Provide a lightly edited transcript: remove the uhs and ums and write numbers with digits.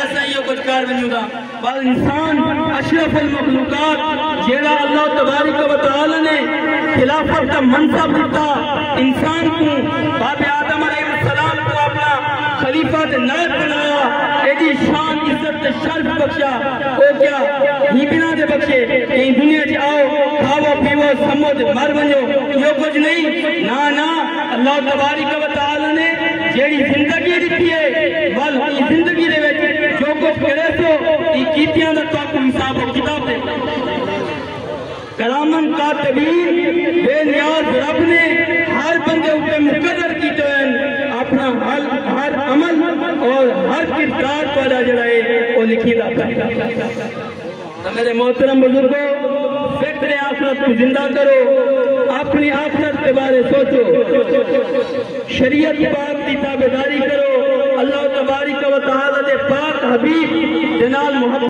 اسا یہ کچھ کر ونجو دا بل انسان اشرف المخلوقات جیڑا اللہ تبارک و تعالی نے خلافت کا منصب دیتا انسان کو باپ آدم علیہ السلام کو اپنا خلیفہ نائب بنایا ایڈی شان عزت شرف بخشا او کیا ہی بنا دے بخشے کہیں دنیا جی آؤ کھاو پیو سمو دے مر بنو یہ کچھ نہیں نا اللہ تبارک و تعالی نے جیڑی زندگی دیتی ہے والی زندگی دے وچ جو کچھ کرے سو یہ کیتیاں دا تو حساب و کتاب دے کلامن کاتبین بے نیاز رب نے ہر بندے اوپر مقرر کیتے ہیں اپنا ہر عمل اور ہر کردار پر جڑائے وہ لکھی لاتا ہے تو میرے محترم بزرگوں فکر آخرت کو زندہ کرو اپنی آخرت کے بارے سوچو شریعت پاک کی تابعداری کرو اللہ تبارک و تعالی دے پاک حبیب جناب محمد